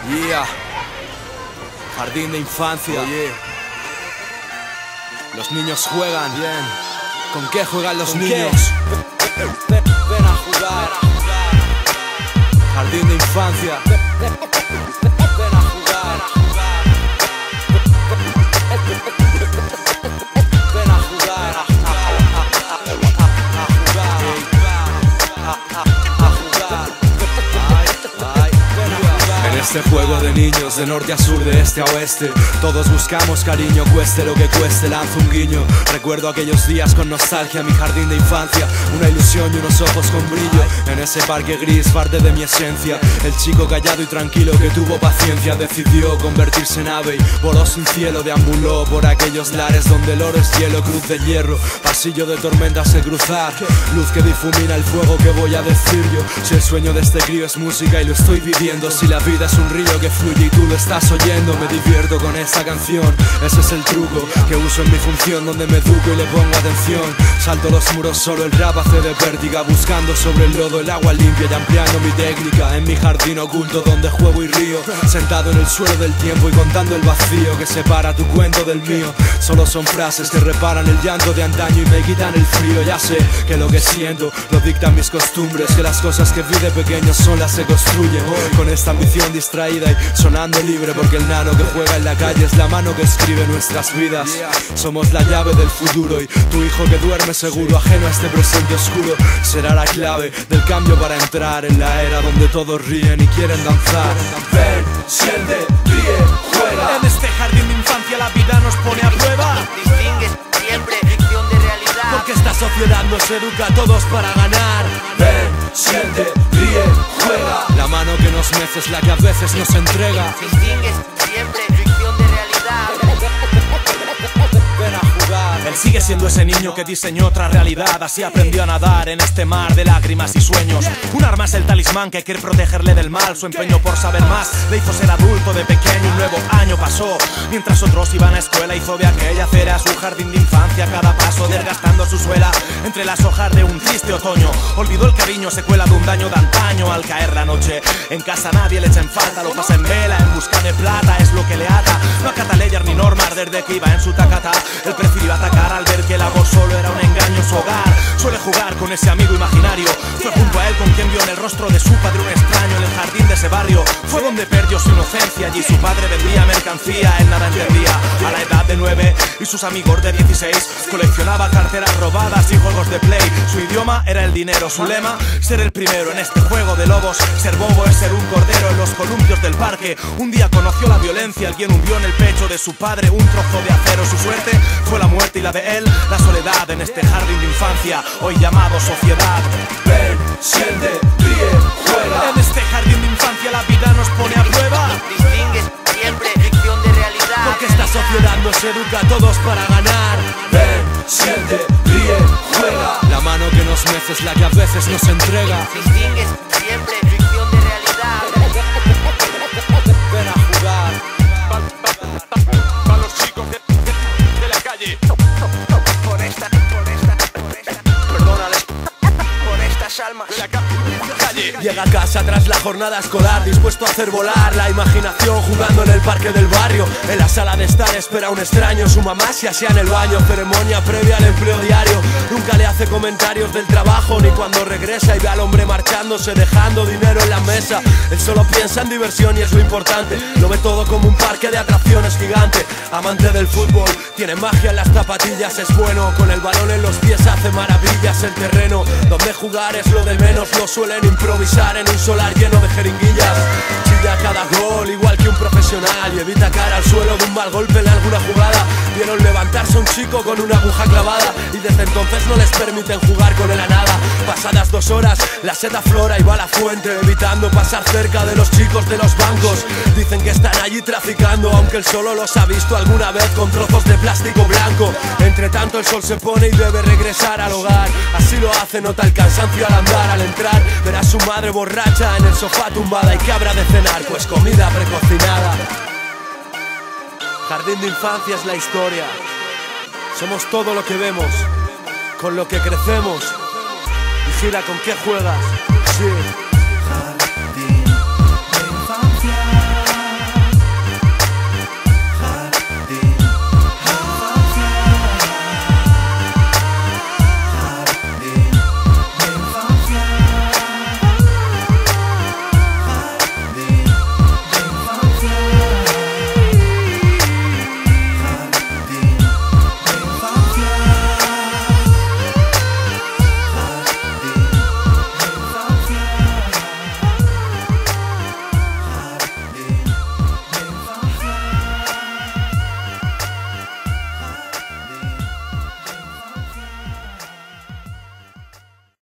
Yeah. Jardín de infancia. Oye. Los niños juegan. Bien. ¿Con qué juegan los ¿Con niños? Ven a jugar. Jardín de infancia. Ven a jugar. Ven a jugar. En este juego de niños, de norte a sur, de este a oeste, todos buscamos cariño, cueste lo que cueste, lanzo un guiño. Recuerdo aquellos días con nostalgia, mi jardín de infancia, una ilusión y unos ojos con brillo. En ese parque gris, parte de mi esencia, el chico callado y tranquilo que tuvo paciencia, decidió convertirse en ave y voló sin cielo, deambuló por aquellos lares donde el oro es hielo, cruz de hierro, pasillo de tormentas de cruzar, luz que difumina el fuego que voy a decir yo. Si el sueño de este crío es música y lo estoy viviendo, si la vida es un río que fluye y tú lo estás oyendo, me divierto con esta canción, ese es el truco que uso en mi función, donde me educo y le pongo atención. Salto los muros solo, el rap hace de pértiga, buscando sobre el lodo el agua limpia y ampliando mi técnica. En mi jardín oculto donde juego y río, sentado en el suelo del tiempo y contando el vacío que separa tu cuento del mío. Solo son frases que reparan el llanto de antaño y me quitan el frío. Ya sé que lo que siento lo dictan mis costumbres, que las cosas que vi de pequeño son las que construyen. Hoy con esta ambición distraída y sonando libre, porque el nano que juega en la calle es la mano que escribe nuestras vidas. Somos la llave del futuro y tu hijo que duerme seguro, ajeno a este presente oscuro, será la clave del cambio para entrar en la era donde todos ríen y quieren danzar. Ven, siente, ríe, juega. En este jardín de infancia la vida nos pone a prueba. Distingues siempre ficción de realidad. Porque esta sociedad nos educa a todos para ganar. Ven, siente, ríe, juega. La mano que nos mece es la que a veces nos entrega. Distingues siempre ficción de realidad. Ven a jugar. Él sigue siendo ese niño que diseñó otra realidad, así aprendió a nadar en este mar de lágrimas y sueños. Un arma es el talismán que quiere protegerle del mal, su empeño por saber más le hizo ser adulto de pequeño. Un nuevo año pasó, mientras otros iban a escuela, hizo de aquella acera su jardín de infancia, cada paso desgastando su suela entre las hojas de un triste otoño. Olvidó el cariño, secuela de un daño de antaño. Al caer la noche, en casa nadie le echa en falta, lo pasa en vela en busca de plata, es lo que le ata. No acata leyes ni normas desde que iba en su tacata. Él prefirió atacar al ver que el amor solo era un engaño. Su hogar suele jugar con ese amigo imaginario. Fue junto a él con quien vio en el rostro de su padre un extraño. En el jardín de ese barrio fue donde perdió su inocencia. Allí su padre vendía mercancía, él nada entendía. A la edad de 9 y sus amigos de 16 coleccionaba carteras robadas y juegos de play. Su idioma era el dinero, su lema ser el primero en este juego de lobos. Ser bobo es ser un cordero en los columpios del parque. Un día conoció la violencia, alguien hundió en el pecho de su padre un trozo de acero. Su suerte fue la muerte y la de él, la soledad en este jardín de infancia, hoy llamado sociedad. Ven, siente, ríe, juega. En este jardín de infancia la vida nos pone a prueba. Distingues siempre ficción de realidad. Porque esta sociedad nos educa a todos para ganar. Ven, siente, ríe, juega. La mano que nos mece es la que a veces nos entrega. Distingues siempre ficción de realidad. Ven a jugar. Para los chicos de la calle. Perdónales por estas almas. De la calle. Llega a casa tras la jornada escolar, dispuesto a hacer volar la imaginación, jugando en el parque del barrio. En la sala de estar espera a un extraño, su mamá se asea en el baño, ceremonia previa al empleo diario. Nunca le hace comentarios del trabajo, ni cuando regresa y ve al hombre marchándose, dejando dinero en la mesa. Él solo piensa en diversión y es lo importante, lo ve todo como un parque de atracciones gigante. Amante del fútbol, tiene magia en las zapatillas, es bueno, con el balón en los pies hace maravillas. El terreno donde jugar es lo de menos, lo suelen improvisar en un solar lleno de jeringuillas. Chilla cada gol igual que un profesional y evita caer al suelo de un mal golpe en alguna jugada. Vieron levantarse a un chico con una aguja clavada y desde entonces no les permiten jugar con él a nada. Pasadas 2 horas, la sed aflora y va a la fuente, evitando pasar cerca de los chicos de los bancos. Dicen que están allí traficando, aunque él solo los ha visto alguna vez con trozos de plástico blanco. Entre tanto el sol se pone y debe regresar al hogar. Así lo hace, nota el cansancio al andar. Al entrar verá a su madre borracha en el sofá tumbada. ¿Y qué habrá de cenar? Pues comida precocinada. Jardín de infancia es la historia. Somos todo lo que vemos, con lo que crecemos. Vigila con qué juegas. Sí.